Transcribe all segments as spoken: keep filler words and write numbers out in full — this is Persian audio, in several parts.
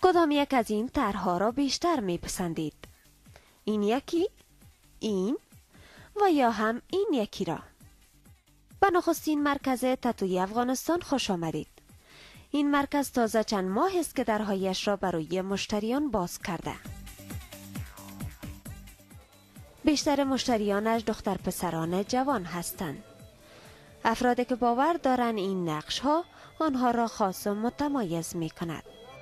کدام یک از این طرح‌ها را بیشتر میپسندید؟ این یکی، این و یا هم این یکی را؟ به نخستین مرکز تتوی افغانستان خوش آمدید. این مرکز تازه چند ماه است که درهایش را برای مشتریان باز کرده. بیشتر مشتریانش دختر پسران جوان هستند. افرادی که باور دارند این نقش ها آنها را خاص و متمایز می کند.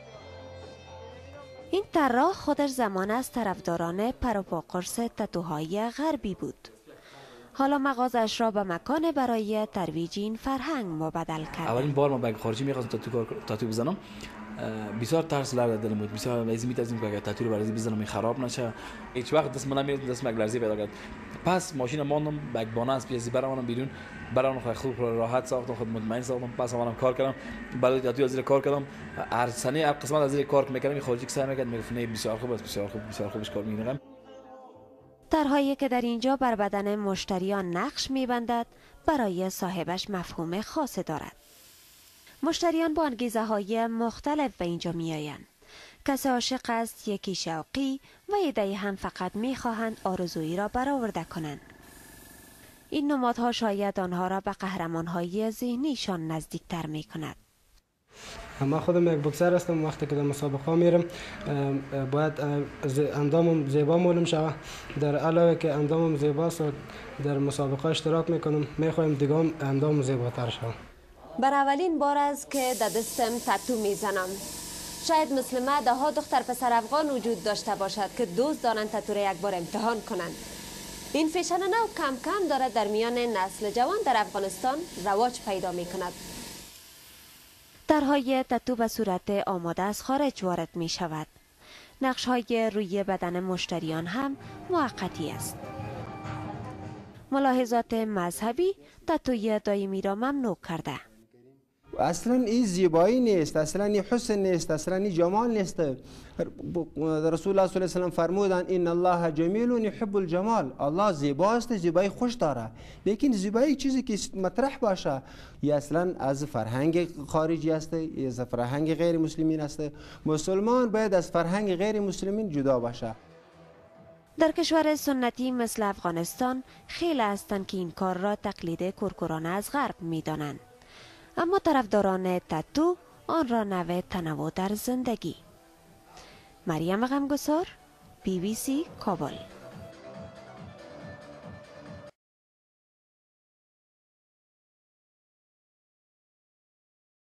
این طراح خودش زمان از طرفداران پروپاقرص تتوهای غربی بود. حالا مغازش را به مکان برای ترویج این فرهنگ مبدل کرد. اولین بار ما به خارجی می‌خواستم تاتو تاتو بزنم، بسیار ترس لرزید دلم بود. بسیار از می‌ترسیدم که اگر تاتو رو برای بزنم خراب نشه. هیچ وقت دست من نمیاد، دست من لرزی پیدا کرد. پس ماشین ماندم بک بانه از پیازی برام بیرون، برام خود خوب راحت ساختم، خود مطمئن ساختم. پس منم کار کردم، بعد تاتو از کار کردم. هر سنه هر قسمت از کار می‌کردم، خارجی سعی می‌کرد میگفت نه بسیار خوب است، بسیار خوب، بسیار خوبش کار می‌کنم. طرح‌هایی که در اینجا بر بدن مشتریان نقش می‌بندد برای صاحبش مفهوم خاص دارد. مشتریان با انگیزه های مختلف به اینجا می آیند. کسی عاشق است، یکی شوقی و عده‌ای هم فقط می خواهند آرزویی را برآورده کنند. این نمادها شاید آنها را به قهرمان‌های ذهنیشان نزدیکتر می کند. من خودم یک بوکسر هستم. وقتی که در مسابقه میرم باید اندامم زیبا معلوم شود. در علاوه که اندامم زیباست در مسابقه اشتراک میکنم، میخوایم دیگه هم اندام زیباتر شود. بر اولین بار است که در دستم تتو میزنم. شاید مثل ما ده ها دختر پسر افغان وجود داشته باشد که دوست دارند تتو را یک بار امتحان کنند. این فیشن نو کم کم دارد در میان نسل جوان در افغانستان رواج پیدا می کند. طرح‌های تتو به صورت آماده از خارج وارد می شود. نقش های روی بدن مشتریان هم موقتی است. ملاحظات مذهبی تتوی دائمی را ممنوع کرده. اصلا این زیبایی نیست، اصلا این حسن نیست، اصلا این جمال نیست. رسول الله صلی الله علیه و سلم فرمودند ان الله جمیل یحب الجمال. الله زیباست، زیبایی خوش داره، لیکن زیبایی چیزی که مطرح باشه یا اصلا از فرهنگ خارجی است یا از فرهنگ غیر مسلمین است. مسلمان باید از فرهنگ غیر مسلمین جدا باشه. در کشور سنتی مثل افغانستان خیلی هستند که این کار را تقلید کورکورانه از غرب می دانند. اما طرفداران تتو آن را نوع تنوع در زندگی. مریم غمگسار، بی بی سی کابل.